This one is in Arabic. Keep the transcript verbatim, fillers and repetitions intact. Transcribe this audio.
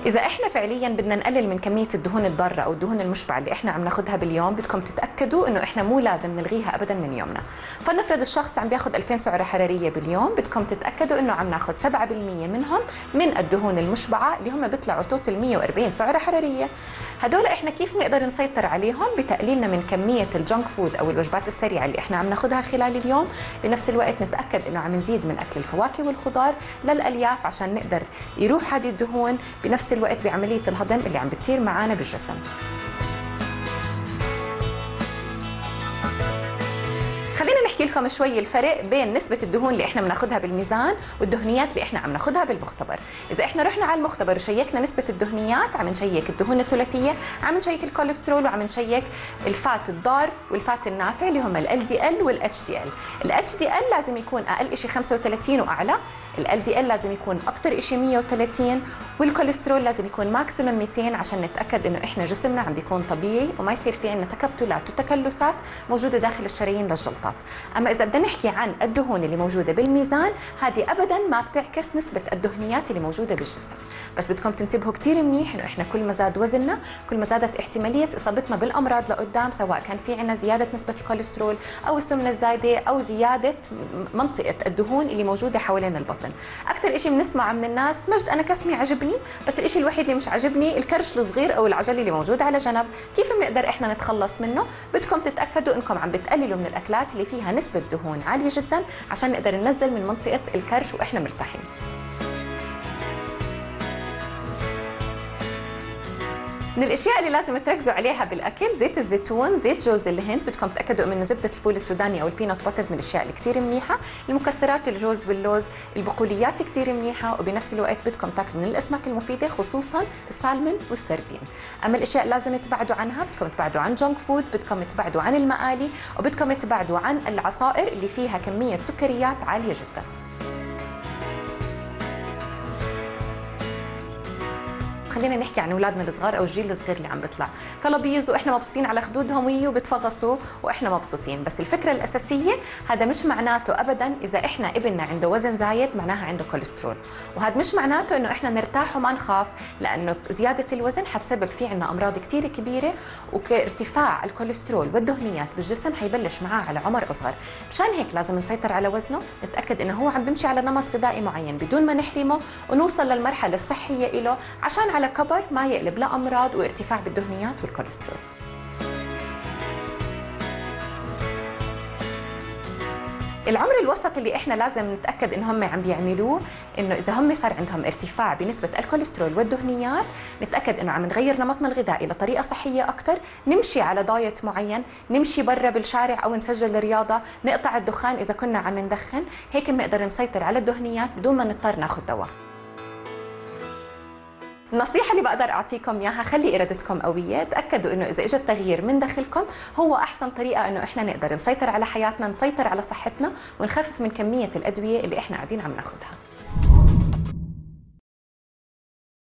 إذا إحنا فعلياً بدنا نقلل من كمية الدهون الضارة أو الدهون المشبعة اللي إحنا عم ناخدها باليوم، بدكم تتأكدوا إنه إحنا مو لازم نلغيها أبداً من يومنا. فلنفرض الشخص عم بياخد ألفين سعرة حرارية باليوم، بدكم تتأكدوا إنه عم ناخد سبعة بالمية منهم من الدهون المشبعة اللي هم بيطلعوا توتال مية وأربعين سعرة حرارية. هدول إحنا كيف نقدر نسيطر عليهم؟ بتقليلنا من كمية الجنك فود أو الوجبات السريعة اللي إحنا عم ناخدها خلال اليوم. بنفس الوقت نتأكد إنه عم نزيد من أكل الفواكه والخضار للألياف عشان نقدر يروح هذه الدهون بنفس الوقت بعملية الهضم اللي عم بتصير معانا بالجسم. خلينا نحكي لكم شوي الفرق بين نسبة الدهون اللي احنا بناخدها بالميزان والدهنيات اللي احنا عم ناخدها بالمختبر. إذا احنا رحنا على المختبر وشيكنا نسبة الدهنيات، عم نشيك الدهون الثلاثية، عم نشيك الكوليسترول، وعم نشيك الفات الضار والفات النافع اللي هم ال إل دي إل وال إتش دي إل. ال إتش دي إل لازم يكون أقل شيء خمسة وثلاثين وأعلى، ال إل دي إل لازم يكون أكثر شيء مية وثلاثين، والكوليسترول لازم يكون ماكسيمم مئتين عشان نتأكد إنه إحنا جسمنا عم بيكون طبيعي وما يصير في عندنا تكتلات وتكلسات موجودة داخل الشرايين للجلطات. أما إذا بدنا نحكي عن الدهون اللي موجودة بالميزان، هذه أبداً ما بتعكس نسبة الدهنيات اللي موجودة بالجسم. بس بدكم تنتبهوا كثير منيح إنه إحنا كل ما زاد وزننا كل ما زادت احتمالية إصابتنا بالأمراض لقدام، سواء كان في عندنا زيادة نسبة الكوليسترول أو السمنة الزايدة أو زيادة منطقة الدهون اللي موجودة حوالين البطن. أكثر شيء بنسمعه من الناس: مجد أنا كسمي عجبني، بس الشيء الوحيد اللي مش عجبني الكرش الصغير أو العجل اللي موجود على جنب. كيف بنقدر إحنا نتخلص منه؟ بدكم تتأكدوا إنكم عم بتقللوا من الأكلات اللي فيها نسبة دهون عالية جدا عشان نقدر ننزل من منطقة الكرش وإحنا مرتاحين. من الاشياء اللي لازم تركزوا عليها بالاكل زيت الزيتون، زيت جوز الهند، بدكم تاكدوا منه، زبده الفول السوداني او البينات باتر من الاشياء اللي كثير منيحه، المكسرات الجوز واللوز، البقوليات كثير منيحه، وبنفس الوقت بدكم تاكلوا من الاسماك المفيده خصوصا السالمون والسردين. اما الاشياء اللي لازم تبعدوا عنها، بدكم تبعدوا عن جونك فود، بدكم تبعدوا عن المقالي، وبدكم تبعدوا عن العصائر اللي فيها كميه سكريات عاليه جدا. خلينا نحكي عن اولادنا الصغار او الجيل الصغير اللي عم بيطلع كلابيز واحنا مبسوطين على خدودهم ويجوا وبتفغصوا واحنا مبسوطين، بس الفكره الاساسيه هذا مش معناته ابدا اذا احنا ابننا عنده وزن زايد معناها عنده كوليسترول، وهذا مش معناته انه احنا نرتاح وما نخاف، لانه زياده الوزن حتسبب في عندنا امراض كثير كبيره، وكارتفاع الكوليسترول والدهنيات بالجسم حيبلش معاه على عمر اصغر. مشان هيك لازم نسيطر على وزنه، نتاكد انه هو عم بيمشي على نمط غذائي معين بدون ما نحرمه، ونوصل للمرحله الصحيه له عشان على كبر ما يقلب لأمراض وارتفاع بالدهنيات والكوليسترول. العمر الوسط اللي احنا لازم نتاكد ان هم عم بيعملوه، انه اذا هم صار عندهم ارتفاع بنسبه الكوليسترول والدهنيات، نتاكد انه عم نغير نمطنا الغذائي لطريقه صحيه اكثر، نمشي على دايت معين، نمشي برا بالشارع او نسجل رياضه، نقطع الدخان اذا كنا عم ندخن، هيك بنقدر نسيطر على الدهنيات بدون ما نضطر ناخذ دواء. النصيحة اللي بقدر أعطيكم إياها: خلي إرادتكم قوية، تأكدوا إنه إذا إجا التغيير من داخلكم هو أحسن طريقة إنه إحنا نقدر نسيطر على حياتنا، نسيطر على صحتنا، ونخفف من كمية الأدوية اللي إحنا قاعدين عم ناخذها.